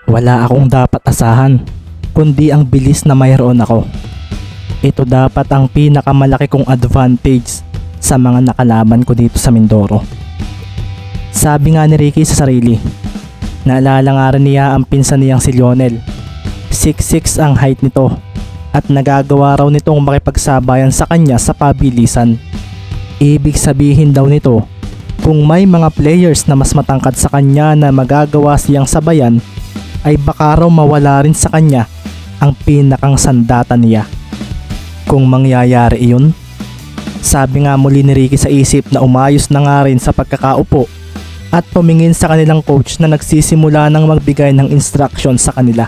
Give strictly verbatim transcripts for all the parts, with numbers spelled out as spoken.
Wala akong dapat asahan, kundi ang bilis na mayroon ako. Ito dapat ang pinakamalaki kong advantage sa mga nakalaban ko dito sa Mindoro. Sabi nga ni Ricky sa sarili, naalala nga rin niya ang pinsan niyang si Lionel. six six ang height nito at nagagawa raw nitong makipagsabayan sa kanya sa pabilisan. Ibig sabihin daw nito, kung may mga players na mas matangkad sa kanya na magagawa siyang sabayan, ay baka raw mawala rin sa kanya ang pinakang sandata niya. Kung mangyayari iyon, sabi nga muli ni Ricky sa isip na umayos na nga rin sa pagkakaupo at tumingin sa kanilang coach na nagsisimula ng magbigay ng instruction sa kanila.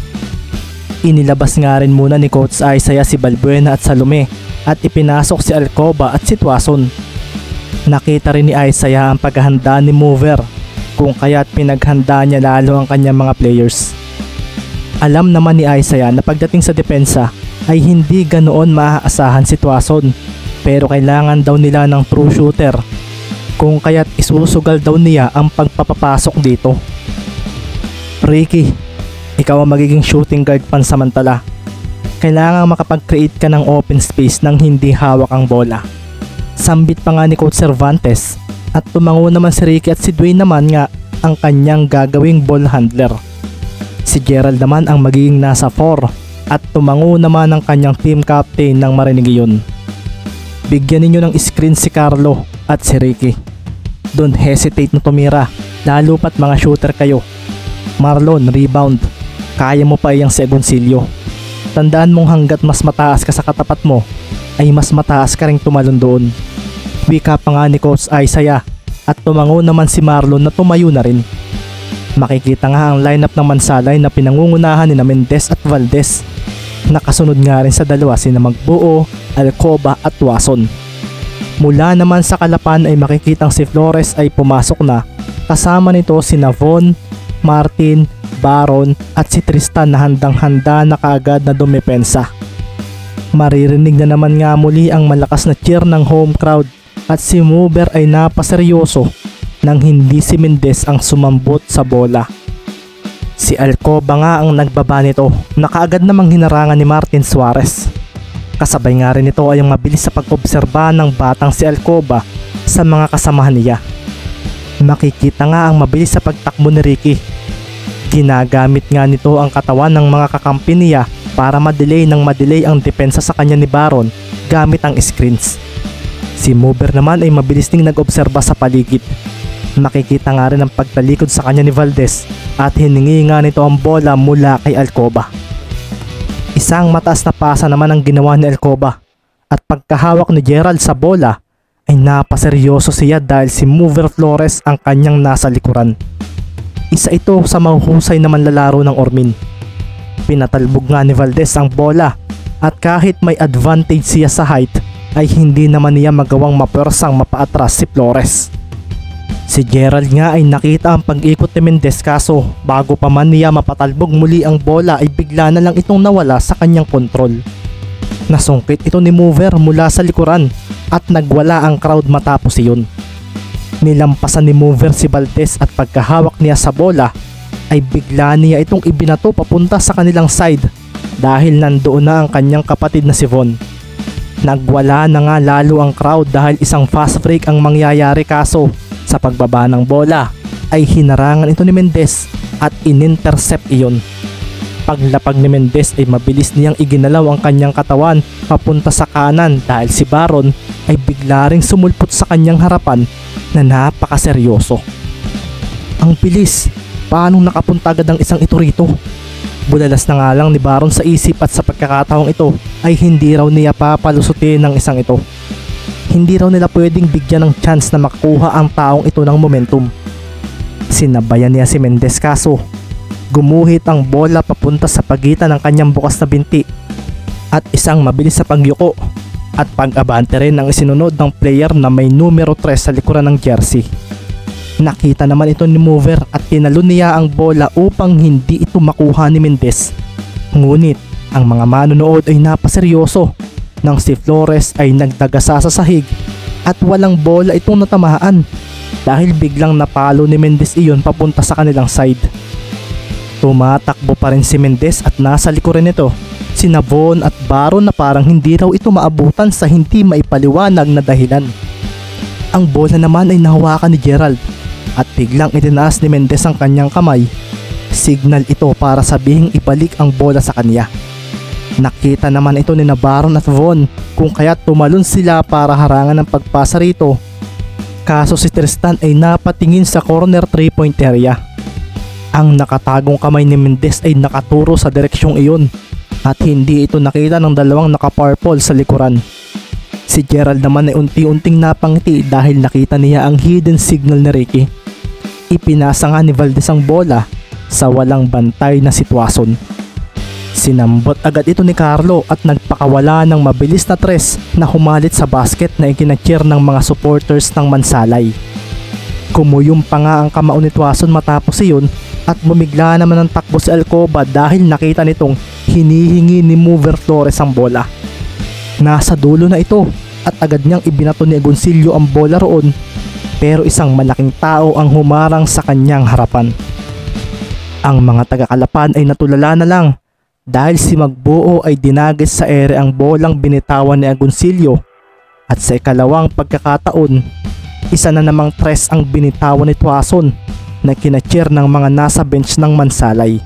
Inilabas nga rin muna ni Coach Isaiah si Balbuena at Salome at ipinasok si Alcoba at si Tuason. Nakita rin ni Isaiah ang paghahanda ni Mover, kung kaya't pinaghanda niya lalo ang kanyang mga players. Alam naman ni Isaiah na pagdating sa depensa ay hindi ganoon maaasahan si Tuason, pero kailangan daw nila ng true shooter, kung kaya't isusugal daw niya ang pagpapapasok dito. Ricky, ikaw ang magiging shooting guard pansamantala. Kailangan makapag-create ka ng open space nang hindi hawak ang bola. Sambit pa nga ni Coach Cervantes at tumango naman si Ricky at si Dwayne naman nga ang kanyang gagawing ball handler. Si Gerald naman ang magiging nasa four at tumango naman ang kanyang team captain ng marinig iyon. Bigyan ninyo ng screen si Carlo at si Ricky. Don't hesitate na tumira, lalo pat mga shooter kayo. Marlon, rebound. Kaya mo pa iyang si Agoncillo. Tandaan mong hanggat mas mataas ka sa katapat mo, ay mas mataas ka ring tumalon doon. Wika pa nga ni Coach Isaiah at tumango naman si Marlon na tumayo na rin. Makikita nga ang lineup ng Mansalay na pinangungunahan ni Mendez at Valdez. Nakasunod nga rin sa dalawa sina Magbuo, Alcoba at Tuason. Mula naman sa Kalapan ay makikitang si Flores ay pumasok na, kasama nito sina Von, Martin, Baron at si Tristan na handang-handa na kaagad na dumepensa. Maririnig na naman nga muli ang malakas na cheer ng home crowd at si Mover ay napaseryoso nang hindi si Mendez ang sumambot sa bola. Si Alcoba nga ang nagbaba nito na kaagad namang hinarangan ni Martin Suarez. Kasabay nga rin ito ay ang mabilis sa pag-obserba ng batang si Alcoba sa mga kasamahan niya. Makikita nga ang mabilis sa pagtakbo ni Ricky. Ginagamit nga nito ang katawan ng mga kakampi niya para madelay ng madelay ang depensa sa kanya ni Baron gamit ang screens. Si Mover naman ay mabilis ding nag-obserba sa paligid. Makikita nga rin ang pagtalikod sa kanya ni Valdez at hiningi nga nito ang bola mula kay Alcoba. Isang mataas na pasa naman ang ginawa ni Alcoba at pagkahawak ni Gerald sa bola ay napaseryoso siya dahil si Mover Flores ang kanyang nasa likuran. Isa ito sa mahuhusay na manlalaro ng Ormin. Pinatalbog nga ni Valdez ang bola at kahit may advantage siya sa height ay hindi naman niya magawang mapersang mapaatras si Flores. Si Gerald nga ay nakita ang pag-ikot ni Mendez kaso bago pa man niya mapatalbog muli ang bola ay bigla na lang itong nawala sa kanyang kontrol. Nasungkit ito ni Mover mula sa likuran at nagwala ang crowd matapos iyon. Nilampasan ni Mover si Valdez at pagkahawak niya sa bola ay bigla niya itong ibinato papunta sa kanilang side dahil nandoon na ang kanyang kapatid na si Von. Nagwala na nga lalo ang crowd dahil isang fast break ang mangyayari kaso sa pagbaba ng bola ay hinarangan ito ni Mendez at inintercept iyon. Paglapag ni Mendez ay mabilis niyang iginalaw ang kanyang katawan papunta sa kanan dahil si Baron ay bigla ring sumulpot sa kanyang harapan na napakaseryoso. Ang bilis, paano nakapunta agad ang isang ito rito? Bulalas na nga lang ni Baron sa isip at sa pagkakataong ito ay hindi raw niya papalusutin ng isang ito. Hindi raw nila pwedeng bigyan ng chance na makakuha ang taong ito ng momentum. Sinabayan niya si Mendez kaso gumuhit ang bola papunta sa pagitan ng kanyang bukas na binti at isang mabilis sa pagyuko at pag-abante rin ang isinunod ng player na may numero three sa likuran ng jersey. Nakita naman ito ni Mover at tinalo niya ang bola upang hindi ito makuha ni Mendez. Ngunit ang mga manonood ay napaseryoso nang si Flores ay nagdagasa sa sahig at walang bola itong natamaan dahil biglang napalo ni Mendez iyon papunta sa kanilang side. Tumatakbo pa rin si Mendez at nasa likuran nito sina Von at Baron na parang hindi raw ito maabutan sa hindi maipaliwanag na dahilan. Ang bola naman ay nahawakan ni Gerald at biglang itinaas ni Mendez ang kanyang kamay. Signal ito para sabihing ibalik ang bola sa kanya. Nakita naman ito ni Baron at Von kung kaya tumalon sila para harangan ang pagpasa rito. Kaso si Tristan ay napatingin sa corner three point area. Ang nakatagong kamay ni Mendez ay nakaturo sa direksyong iyon at hindi ito nakita ng dalawang naka-purple sa likuran. Si Gerald naman ay unti-unting napangiti dahil nakita niya ang hidden signal ni Ricky. Ipinasa nga ni Valdez ang bola sa walang bantay na sitwasyon. Sinambot agad ito ni Carlo at nagpakawala ng mabilis na tres na humalit sa basket na ikinatcheer ng mga supporters ng Mansalay. Kumuyom pa nga ang kamao ni Tuason matapos iyon at bumigla naman ng takbo si Alcoba dahil nakita nitong hinihingi ni Mover Flores ang bola. Nasa dulo na ito at agad niyang ibinato ni Agoncillo ang bola roon, pero isang malaking tao ang humarang sa kanyang harapan. Ang mga taga-Kalapan ay natulala na lang dahil si Magbuo ay dinagis sa ere ang bolang binitawan ni Agoncillo at sa ikalawang pagkakataon, isa na namang tres ang binitawan ni Tuason na kinatcheer ng mga nasa bench ng Mansalay.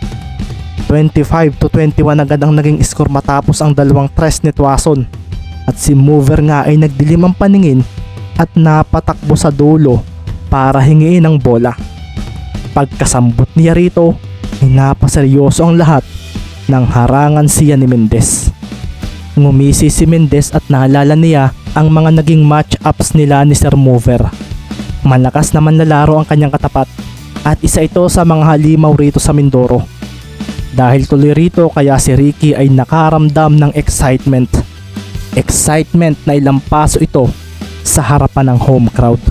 twenty-five to twenty-one agad ang naging score matapos ang dalawang tres ni Tuason at si Mover nga ay nagdilim ang paningin at napatakbo sa dulo para hingiin ang bola. Pagkasambot niya rito ay napaseryoso ang lahat nang harangan siya ni Mendez. Ngumisi si Mendez at naalala niya ang mga naging match-ups nila ni Sir Mover. Malakas naman na laro ang kanyang katapat at isa ito sa mga halimaw rito sa Mindoro. Dahil tuloy rito kaya si Ricky ay nakaramdam ng excitement. Excitement na ilang paso ito sa harapan ng home crowd.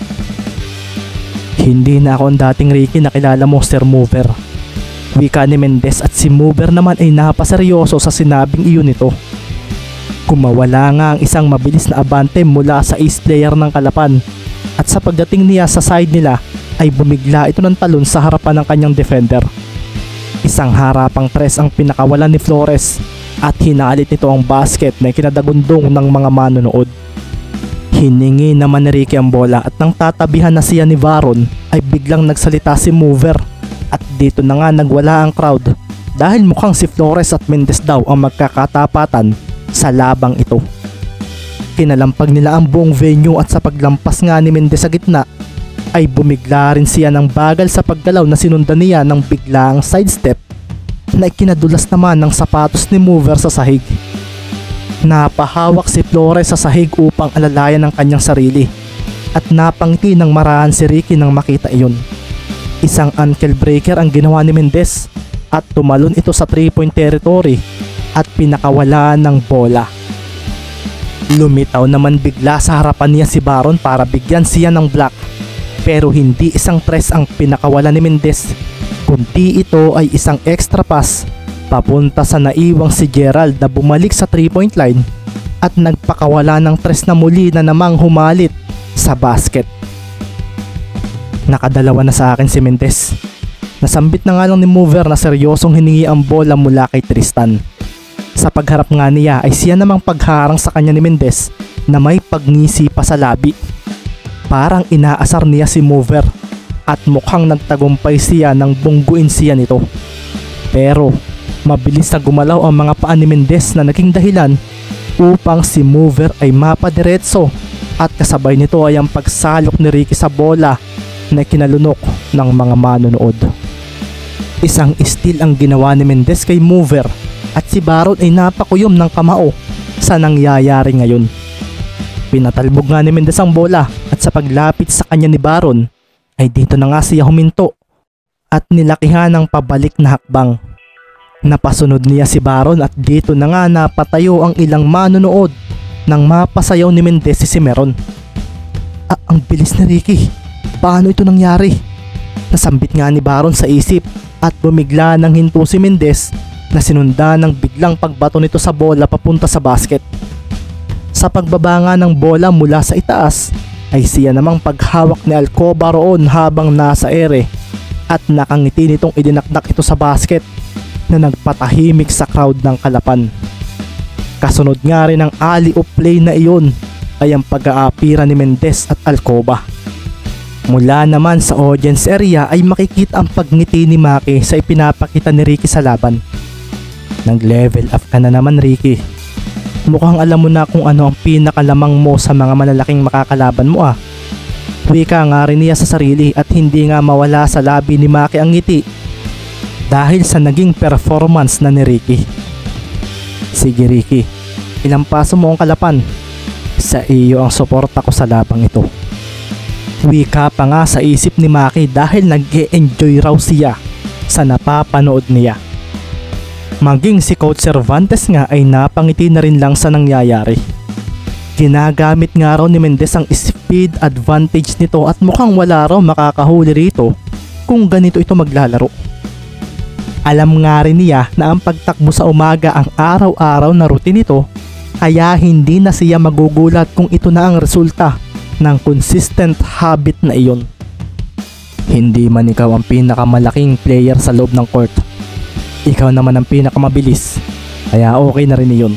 Hindi na ako ang dating Ricky na kilala mo, Sir Mover. Wika ni Mendez at si Mover naman ay napaseryoso sa sinabing iyon nito. Kumawala nga ang isang mabilis na abante mula sa ace player ng Kalapan at sa pagdating niya sa side nila ay bumigla ito ng talon sa harapan ng kanyang defender. Isang harapang tres ang pinakawalan ni Flores at hinalit nito ang basket na kinadagundong ng mga manonood. Hiningi naman ni Ricky ang bola at nang tatabihan na siya ni Baron ay biglang nagsalita si Mover at dito na nga nagwala ang crowd dahil mukhang si Flores at Mendez daw ang magkakatapatan sa labang ito. Kinalampag nila ang buong venue at sa paglampas nga ni Mendez sa gitna ay bumigla rin siya ng bagal sa paggalaw na sinundan niya ng biglaang sidestep na ikinadulas naman ng sapatos ni Mover sa sahig. Napahawak si Flores sa sahig upang alalayan ang kanyang sarili at napangiti ng marahan si Ricky nang makita iyon. Isang ankle breaker ang ginawa ni Mendez at tumalon ito sa three point territory at pinakawalaan ng bola. Lumitaw naman bigla sa harapan niya si Baron para bigyan siya ng block, pero hindi isang tres ang pinakawala ni Mendez, kundi ito ay isang extra pass papunta sa naiwang si Gerald na bumalik sa three point line at nagpakawala ng tres na muli na namang humalit sa basket. Nakadalawa na sa akin si Mendez. Nasambit na nga lang ni Mover na seryosong hiningi ang bola mula kay Tristan. Sa pagharap nga niya ay siya namang pagharang sa kanya ni Mendez na may pagngisi pa sa labi. Parang inaasar niya si Mover at mukhang nagtagumpay siya nang bungguin siya nito. Pero mabilis na gumalaw ang mga paa ni Mendez na naging dahilan upang si Mover ay mapadiretso at kasabay nito ay ang pagsalok ni Ricky sa bola na kinalunok ng mga manonood. Isang steal ang ginawa ni Mendez kay Mover at si Baron ay napakuyom ng kamao sa nangyayari ngayon. Pinatalbog nga ni Mendez ang bola at sa paglapit sa kanya ni Baron ay dito na nga siya huminto at nilakihan ng pabalik na hakbang. Napasunod niya si Baron at dito na nga napatayo ang ilang manonood nang mapasayaw ni Mendez si Cimeron. Ah, ang bilis ni Ricky. Paano ito nangyari? Nasambit nga ni Baron sa isip at bumigla ng hinto si Mendez na sinundan ng biglang pagbato nito sa bola papunta sa basket. Sa pagbaba nga ng bola mula sa itaas ay siya namang paghawak ni Alcoba roon habang nasa ere at nakangiti nitong idinakdak ito sa basket na nagpatahimik sa crowd ng Kalapan. Kasunod nga rin ng alley-oop play na iyon ay ang pag-aapira ni Mendez at Alcoba. Mula naman sa audience area ay makikita ang pagngiti ni Maki sa ipinapakita ni Ricky sa laban. Nag-level up ka na naman, Ricky. Mukhang alam mo na kung ano ang pinakalamang mo sa mga malalaking makakalaban mo ah. Wika nga rin niya sa sarili at hindi nga mawala sa labi ni Maki ang ngiti dahil sa naging performance na ni Ricky. Sige Ricky, ilang paso mo ang Kalapan. Sa iyo ang suporta ko sa labang ito. Wika pa nga sa isip ni Maki dahil nag-e-enjoy raw siya sa napapanood niya. Maging si Coach Cervantes nga ay napangiti na rin lang sa nangyayari. Ginagamit nga raw ni Mendez ang speed advantage nito at mukhang wala raw makakahuli rito kung ganito ito maglalaro. Alam nga rin niya na ang pagtakbo sa umaga ang araw-araw na routine nito, kaya hindi na siya magugulat kung ito na ang resulta ng consistent habit na iyon. Hindi man ikaw ang pinakamalaking player sa loob ng court, ikaw naman ang pinakamabilis, kaya okay na rin iyon.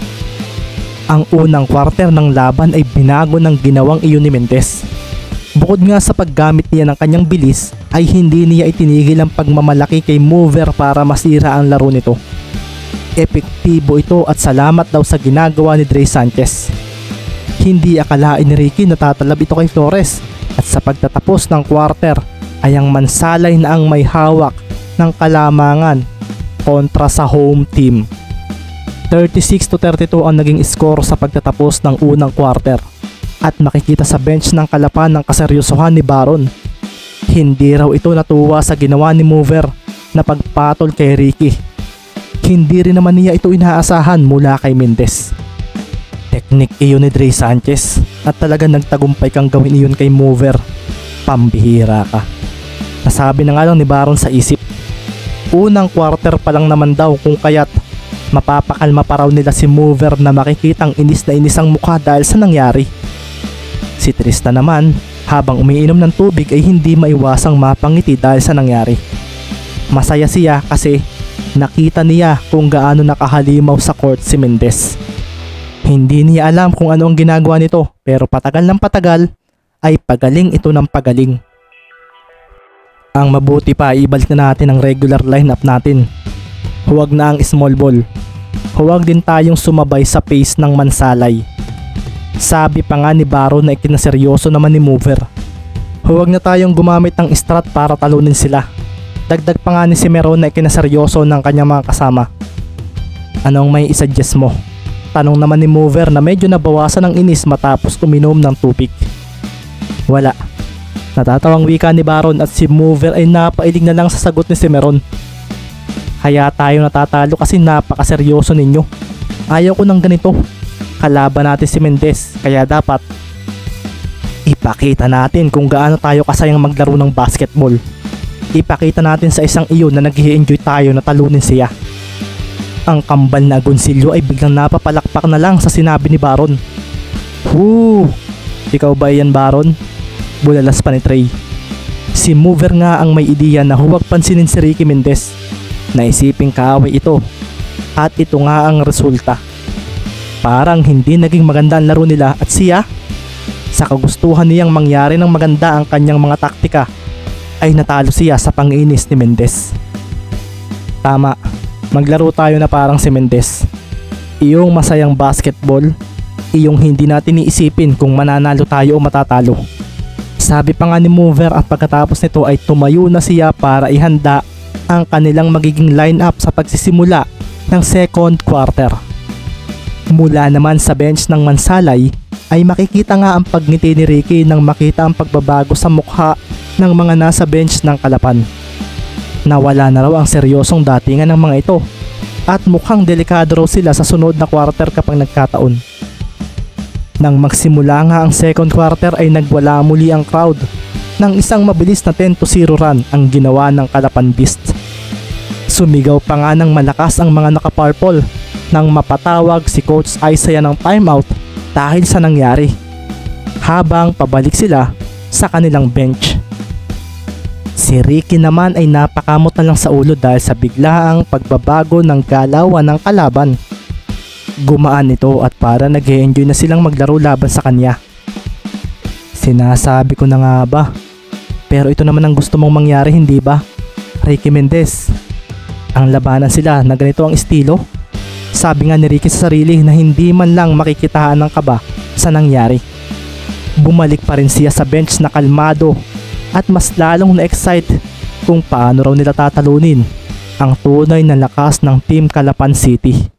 Ang unang quarter ng laban ay binago ng ginawang iyon ni Mendez. Bukod nga sa paggamit niya ng kanyang bilis ay hindi niya itinigil ang pagmamalaki kay Mover para masira ang laro nito. Epektibo ito at salamat daw sa ginagawa ni Dre Sanchez. Hindi akalain ni Ricky na tatalab ito kay Flores at sa pagtatapos ng quarter ay ang Mansalay na ang may hawak ng kalamangan kontra sa home team. thirty-six to thirty-two ang naging score sa pagtatapos ng unang quarter at makikita sa bench ng Kalapan ng kaseryosohan ni Baron. Hindi raw ito natuwa sa ginawa ni Mover na pagpatol kay Ricky. Hindi rin naman niya ito inaasahan mula kay Mendez. Teknik iyon ni Dre Sanchez at talagang nagtagumpay kang gawin iyon kay Mover. Pambihira ka. Nasabi na nga lang ni Baron sa isip. Unang quarter pa lang naman daw kung kaya't mapapakalma pa raw nila si Mover na makikitang inis na inis ang mukha dahil sa nangyari. Si Tristan naman habang umiinom ng tubig ay hindi maiwasang mapangiti dahil sa nangyari. Masaya siya kasi nakita niya kung gaano nakahalimaw sa court si Mendez. Hindi niya alam kung ano ang ginagawa nito pero patagal ng patagal ay pagaling ito ng pagaling. Ang mabuti pa ay ibalik na natin ang regular lineup natin. Huwag na ang small ball. Huwag din tayong sumabay sa pace ng Mansalay. Sabi pa nga ni Baron na ikinaseryoso naman ni Mover. Huwag na tayong gumamit ng strat para talunin sila. Dagdag pa nga ni Cimeron na ikinaseryoso ng kanyang mga kasama. Anong may isuggest mo? Tanong naman ni Mover na medyo nabawasan ng inis matapos uminom ng tubig. Wala. Natatawang wika ni Baron at si Mover ay napailing na lang sa sagot ni Cimeron. Kaya tayo natatalo kasi napakaseryoso ninyo. Ayaw ko ng ganito. Kalaban natin si Mendez kaya dapat ipakita natin kung gaano tayo kasayang maglaro ng basketball. Ipakita natin sa isang iyon na nag-i-enjoy tayo na talunin siya. Ang kambal na Agoncillo ay biglang napapalakpak na lang sa sinabi ni Baron. Woo! Ikaw ba yan, Baron? Bulalas pa ni Trey. Si Mover nga ang may ideya na huwag pansinin si Ricky Mendez. Naisiping kaaway ito at ito nga ang resulta. Parang hindi naging maganda ang laro nila at siya, sa kagustuhan niyang mangyari ng maganda ang kanyang mga taktika, ay natalo siya sa panginis ni Mendez. Tama, maglaro tayo na parang si Mendez. Iyong masayang basketball, iyong hindi natin iisipin kung mananalo tayo o matatalo. Sabi pa nga ni Mover at pagkatapos nito ay tumayo na siya para ihanda ang kanilang magiging lineup sa pagsisimula ng second quarter. Mula naman sa bench ng Mansalay ay makikita nga ang pagngiti ni Ricky nang makita ang pagbabago sa mukha ng mga nasa bench ng Kalapan. Nawala na raw ang seryosong datingan ng mga ito at mukhang delikado raw sila sa sunod na quarter kapag nagkataon. Nang magsimula nga ang second quarter ay nagwala muli ang crowd nang isang mabilis na ten to zero run ang ginawa ng Kalapan Beast. Sumigaw pa nga ng malakas ang mga naka-purple nang mapatawag si Coach Isaiah ng timeout dahil sa nangyari habang pabalik sila sa kanilang bench. Si Ricky naman ay napakamot na lang sa ulo dahil sa biglaang pagbabago ng galawan ng kalaban. Gumaan ito at para nag-e-enjoy na silang maglaro laban sa kanya. Sinasabi ko na nga ba? Pero ito naman ang gusto mong mangyari, hindi ba? Ricky Mendez. Ang labanan sila na ganito ang estilo. Sabi nga ni Ricky sa sarili na hindi man lang makikitaan ng kaba sa nangyari. Bumalik pa rin siya sa bench na kalmado at mas lalong na-excite kung paano raw nila tatalunin ang tunay na lakas ng Team Calapan City.